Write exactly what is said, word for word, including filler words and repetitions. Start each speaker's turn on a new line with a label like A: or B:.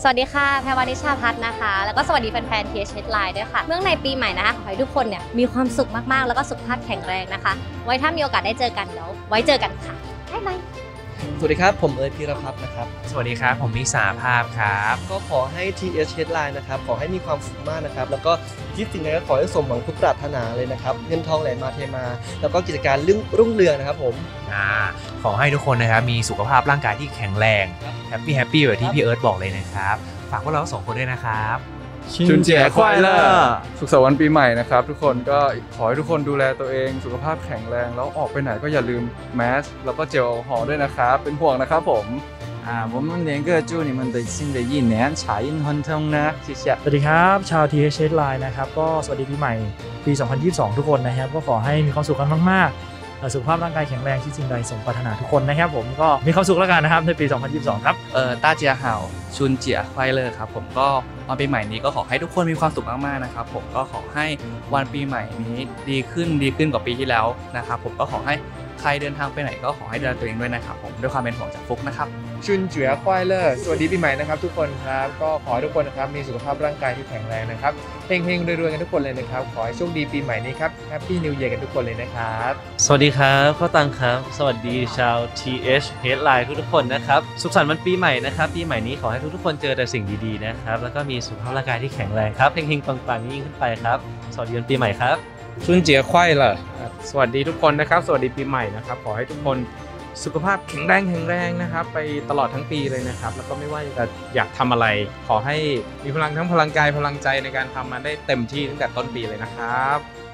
A: สวัสดีค่ะแพรวานิชาพัฒน์นะคะแล้วก็สวัสดีแฟนๆ ที เอช Headline ด้วยค่ะเนื่องในปีใหม่นะคะขอให้ทุกคนเนี่ยมีความสุขมากๆแล้วก็สุขภาพแข็งแรงนะคะไว้ถ้ามีโอกาสได้เจอกันเดี๋ยวไว้เจอกันค่ะบ๊ายบาย
B: สวัสดีครับผมเอิร์ธพีรพัฒน์นะครับ
C: สวัสดีครับผมมิสาภาพครับ
B: ก็ขอให้ ที เอช Headline นะครับขอให้มีความสุขมากนะครับแล้วก็คิดสิ่งใดก็ขอให้สมหวังทุกปรารถนาเลยนะครับเงินทองไหลมาเทมาแล้วก็กิจการรุ่งเรืองนะครับผม
C: อ่าขอให้ทุกคนนะครับมีสุขภาพร่างกายที่แข็งแรงแฮปปี้แฮปปี้แบบที่พี่เอิร์ธบอกเลยนะครับฝากพวกเราสองคนด้วยนะครับ
D: ชุนเจี๋ยควายเลอร์สุขสันต์วันปีใหม่นะครับทุกคนก็ขอให้ทุกคนดูแลตัวเองสุขภาพแข็งแรงแล้วออกไปไหนก็อย่าลืมแมสแล้วก็เจลแอลกอฮอล์ด้วยนะครับเป็นห่วงนะครับผม
E: อ่า我们连个祝你们的新的一年财运亨通นะ谢谢
F: สวัสดีครับชาว ที เอช Headline นะครับก็สวัสดีปีใหม่ปี สองพันยี่สิบสอง ทุกคนนะครับก็ขอให้มีความสุขกันมากๆสุขภาพร่างกายแข็งแรงที่สิ่งใดสมปรารถนาทุกคนนะครับผมก็มีความสุขแล้วกันนะครับในปี สองพันยี่สิบสอง ครับ
G: เอ่อต้าเจียห่าวชุนเจียควายเลอร์ครับผมก็วันปีใหม่นี้ก็ขอให้ทุกคนมีความสุขมากๆนะครับผมก็ขอให้วันปีใหม่นี้ดีขึ้นดีขึ้นกว่าปีที่แล้วนะครับผมก็ขอให้ใครเดินทางไปไหนก็ขอให้ดูแลตัวเองด้วยนะครับผมด้วยความเป็นห่วงจากฟุกนะครับ
H: ชุนเจี๋ยควายเลอร์สวัสดีปีใหม่นะครับทุกคนครับก็ขอให้ทุกคนนะครับมีสุขภาพร่างกายที่แข็งแรงนะครับเฮงๆรวยๆกันทุกคนเลยนะครับขอให้โชคดีปีใหม่นี้ครับแฮปปี้นิวเยียร์กันทุกคนเลยนะครับ
I: สวัสดีครับข้าวตังครับสวัสดีชาว ที เอช Headline ทุกๆคนนะครับสุขสันต์วันปีใหม่นะครับปีใหม่นี้ขอให้ทุกๆคนเจอแต่สิ่งดีๆนะครับแล้วก็มีสุขภาพร่างกายที่แข็งแรงครับเฮงๆปังๆยิ่งขึ้นไปครับสวัสดีวันปีใหม่ครับ
J: ชุนเจี๋ยควายเลอร์สวัสดีทุกคนนะครับสวัสดีปีใหม่นะครับขอให้ทุกคนสุขภาพแข็งแรงแข็งแรงนะครับไปตลอดทั้งปีเลยนะครับแล้วก็ไม่ว่าจะอยากทำอะไรขอให้มีพลังทั้งพลังกายพลังใจในการทำมันได้เต็มที่ตั้งแต่ต้นปีเลยนะครับ